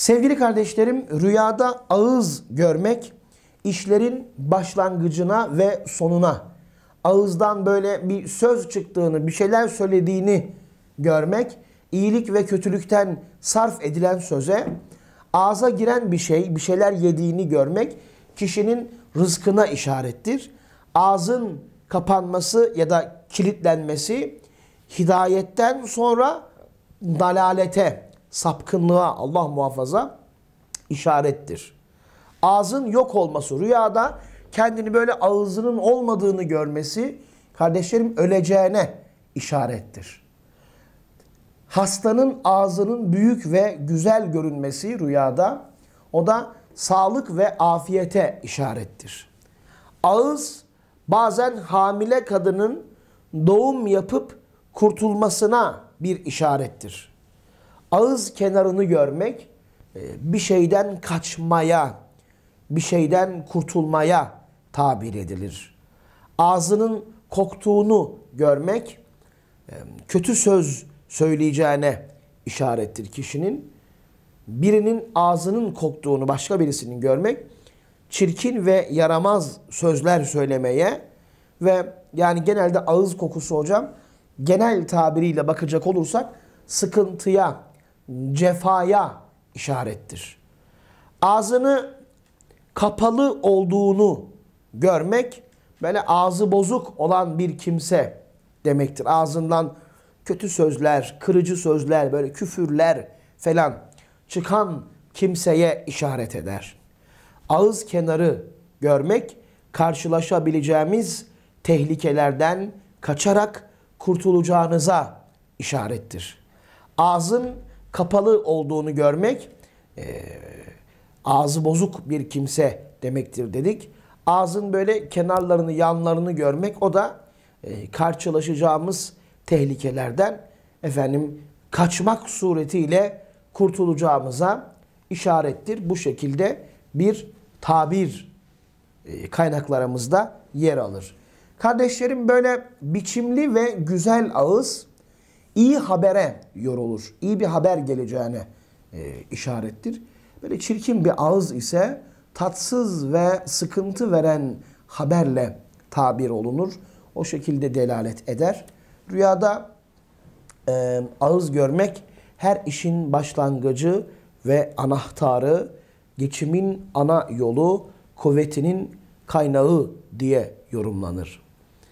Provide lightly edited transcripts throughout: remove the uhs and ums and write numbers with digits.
Sevgili kardeşlerim, rüyada ağız görmek, işlerin başlangıcına ve sonuna, ağızdan böyle bir söz çıktığını, bir şeyler söylediğini görmek, iyilik ve kötülükten sarf edilen söze, ağza giren bir şey, bir şeyler yediğini görmek, kişinin rızkına işarettir. Ağzın kapanması ya da kilitlenmesi, hidayetten sonra dalalete, sapkınlığa, Allah muhafaza, işarettir. Ağzın yok olması, rüyada kendini böyle ağzının olmadığını görmesi, kardeşlerim, öleceğine işarettir. Hastanın ağzının büyük ve güzel görünmesi rüyada, o da sağlık ve afiyete işarettir. Ağız bazen hamile kadının doğum yapıp kurtulmasına bir işarettir. Ağız kenarını görmek bir şeyden kaçmaya, bir şeyden kurtulmaya tabir edilir. Ağzının koktuğunu görmek kötü söz söyleyeceğine işarettir kişinin. Birinin ağzının koktuğunu başka birisinin görmek çirkin ve yaramaz sözler söylemeye ve yani genelde ağız kokusu hocam genel tabiriyle bakacak olursak sıkıntıya, cefaya işarettir. Ağzını kapalı olduğunu görmek böyle ağzı bozuk olan bir kimse demektir. Ağzından kötü sözler, kırıcı sözler, böyle küfürler falan çıkan kimseye işaret eder. Ağız kenarı görmek karşılaşabileceğimiz tehlikelerden kaçarak kurtulacağınıza işarettir. Ağzın kapalı olduğunu görmek ağzı bozuk bir kimse demektir dedik. Ağzın böyle kenarlarını, yanlarını görmek o da karşılaşacağımız tehlikelerden kaçmak suretiyle kurtulacağımıza işarettir. Bu şekilde bir tabir kaynaklarımızda yer alır. Kardeşlerim, böyle biçimli ve güzel ağız iyi habere yorulur. İyi bir haber geleceğine işarettir. Böyle çirkin bir ağız ise tatsız ve sıkıntı veren haberle tabir olunur. O şekilde delalet eder. Rüyada ağız görmek her işin başlangıcı ve anahtarı, geçimin ana yolu, kuvvetinin kaynağı diye yorumlanır.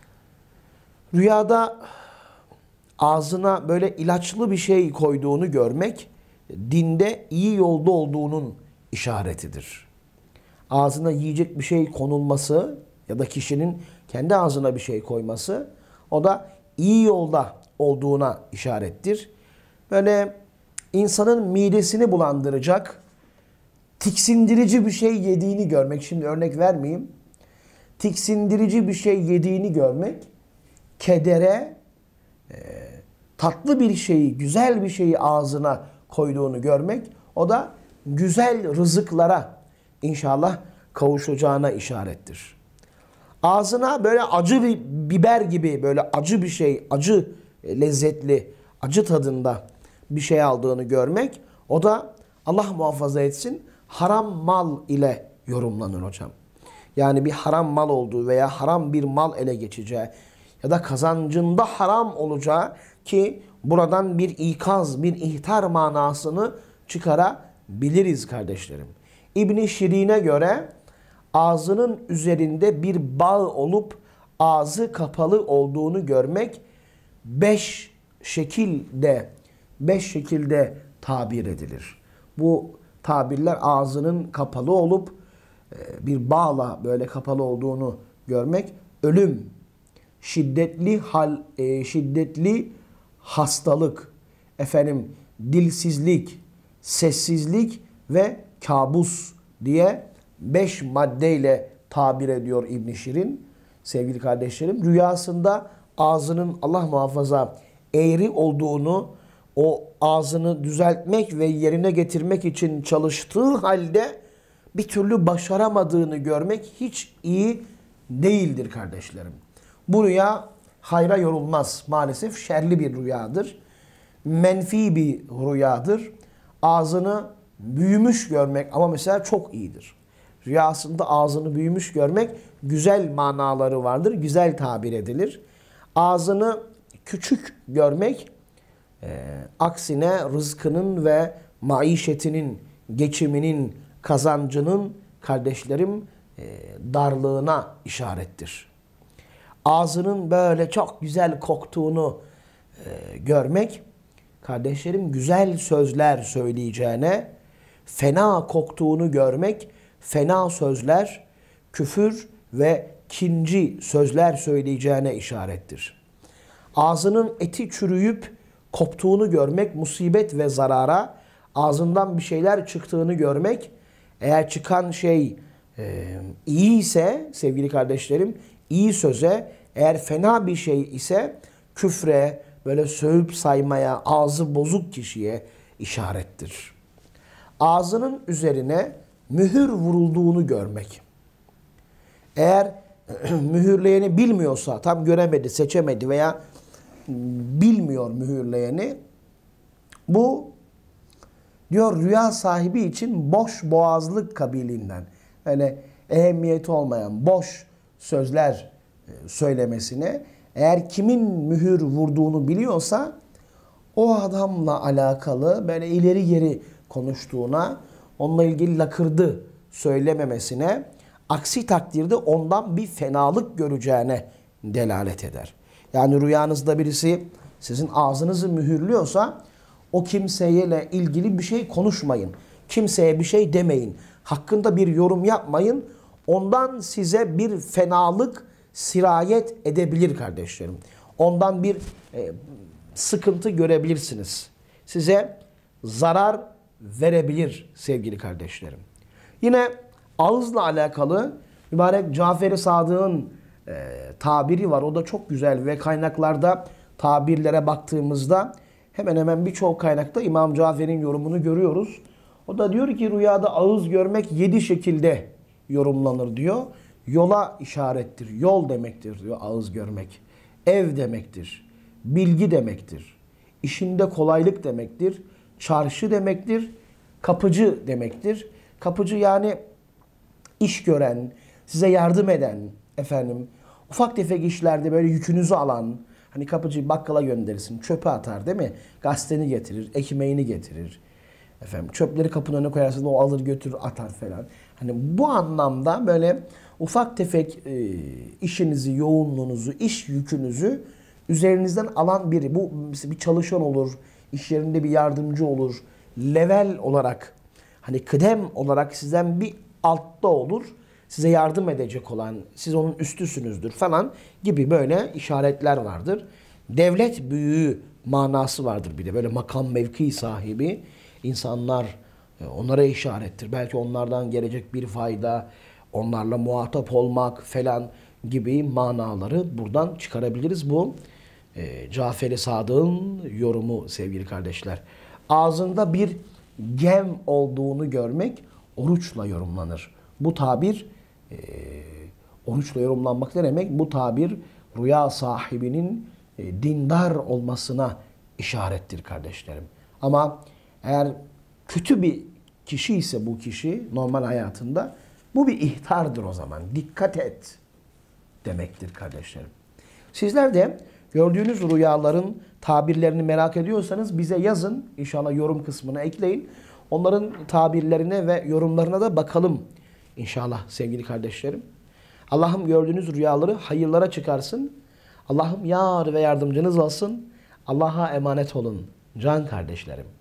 Rüyada ağzına böyle ilaçlı bir şey koyduğunu görmek, dinde iyi yolda olduğunun işaretidir. Ağzına yiyecek bir şey konulması ya da kişinin kendi ağzına bir şey koyması, o da iyi yolda olduğuna işarettir. Böyle insanın midesini bulandıracak, tiksindirici bir şey yediğini görmek, şimdi örnek vermeyeyim, tiksindirici bir şey yediğini görmek, kedere, tatlı bir şeyi, güzel bir şeyi ağzına koyduğunu görmek, o da güzel rızıklara inşallah kavuşacağına işarettir. Ağzına böyle acı bir biber gibi böyle acı bir şey, acı lezzetli, acı tadında bir şey aldığını görmek, o da Allah muhafaza etsin haram mal ile yorumlanır hocam. Yani bir haram mal olduğu veya haram bir mal ele geçeceği ya da kazancında haram olacağı ki buradan bir ikaz, bir ihtar manasını çıkarabiliriz kardeşlerim. İbn Şirin'e göre ağzının üzerinde bir bağ olup ağzı kapalı olduğunu görmek beş şekilde tabir edilir. Bu tabirler ağzının kapalı olup bir bağla böyle kapalı olduğunu görmek, ölüm, şiddetli hastalık, dilsizlik, sessizlik ve kabus diye 5 maddeyle tabir ediyor İbn Şirin. Sevgili kardeşlerim, rüyasında ağzının Allah muhafaza eğri olduğunu, o ağzını düzeltmek ve yerine getirmek için çalıştığı halde bir türlü başaramadığını görmek hiç iyi değildir kardeşlerim. Bu rüya hayra yorulmaz. Maalesef şerli bir rüyadır. Menfi bir rüyadır. Ağzını büyümüş görmek ama mesela çok iyidir. Rüyasında ağzını büyümüş görmek güzel manaları vardır, güzel tabir edilir. Ağzını küçük görmek aksine rızkının ve maişetinin, geçiminin, kazancının kardeşlerim darlığına işarettir. Ağzının böyle çok güzel koktuğunu görmek, kardeşlerim güzel sözler söyleyeceğine, fena koktuğunu görmek, fena sözler, küfür ve kinci sözler söyleyeceğine işarettir. Ağzının eti çürüyüp koptuğunu görmek, musibet ve zarara, ağzından bir şeyler çıktığını görmek, eğer çıkan şey iyi ise sevgili kardeşlerim, iyi söze, eğer fena bir şey ise küfre, böyle sövüp saymaya, ağzı bozuk kişiye işarettir. Ağzının üzerine mühür vurulduğunu görmek. Eğer mühürleyeni bilmiyorsa, tam göremedi, seçemedi veya bilmiyor mühürleyeni, bu diyor rüya sahibi için boş boğazlık kabiliğinden, öyle ehemmiyeti olmayan boş sözler söylemesine, eğer kimin mühür vurduğunu biliyorsa o adamla alakalı böyle ileri geri konuştuğuna, onunla ilgili lakırdı söylememesine, aksi takdirde ondan bir fenalık göreceğine delalet eder. Yani rüyanızda birisi sizin ağzınızı mühürlüyorsa o kimseyle ilgili bir şey konuşmayın. Kimseye bir şey demeyin. Hakkında bir yorum yapmayın. Ondan size bir fenalık sirayet edebilir kardeşlerim. Ondan bir sıkıntı görebilirsiniz. Size zarar verebilir sevgili kardeşlerim. Yine ağızla alakalı mübarek Cafer-i Sadık'ın tabiri var. O da çok güzel ve kaynaklarda tabirlere baktığımızda hemen hemen birçok kaynakta İmam Cafer'in yorumunu görüyoruz. O da diyor ki rüyada ağız görmek 7 şekilde yorumlanır diyor. Yola işarettir, yol demektir diyor ağız görmek. Ev demektir, bilgi demektir, işinde kolaylık demektir, çarşı demektir, kapıcı demektir. Kapıcı yani iş gören, size yardım eden, efendim, ufak tefek işlerde böyle yükünüzü alan, hani kapıcıyı bakkala gönderirsin, çöpe atar değil mi? Gazeteni getirir, ekmeğini getirir. Efendim, çöpleri kapının önüne koyarsın, o alır götürür atar falan. Hani bu anlamda böyle ufak tefek işinizi, yoğunluğunuzu, iş yükünüzü üzerinizden alan biri. Bu bir çalışan olur, iş yerinde bir yardımcı olur. Level olarak, hani kıdem olarak sizden bir altta olur. Size yardım edecek olan, siz onun üstüsünüzdür falan gibi böyle işaretler vardır. Devlet büyüğü manası vardır bir de. Böyle makam mevki sahibi insanlar, onlara işarettir. Belki onlardan gelecek bir fayda, onlarla muhatap olmak falan gibi manaları buradan çıkarabiliriz. Bu Cafer-i Sadık'ın yorumu sevgili kardeşler. Ağzında bir gem olduğunu görmek oruçla yorumlanır. Bu tabir oruçla yorumlanmak ne demek? Bu tabir rüya sahibinin dindar olmasına işarettir kardeşlerim. Ama eğer kötü bir kişi ise bu kişi normal hayatında, bu bir ihtardır o zaman. Dikkat et demektir kardeşlerim. Sizler de gördüğünüz rüyaların tabirlerini merak ediyorsanız bize yazın. İnşallah yorum kısmına ekleyin. Onların tabirlerine ve yorumlarına da bakalım İnşallah sevgili kardeşlerim. Allah'ım gördüğünüz rüyaları hayırlara çıkarsın. Allah'ım yar ve yardımcınız olsun. Allah'a emanet olun can kardeşlerim.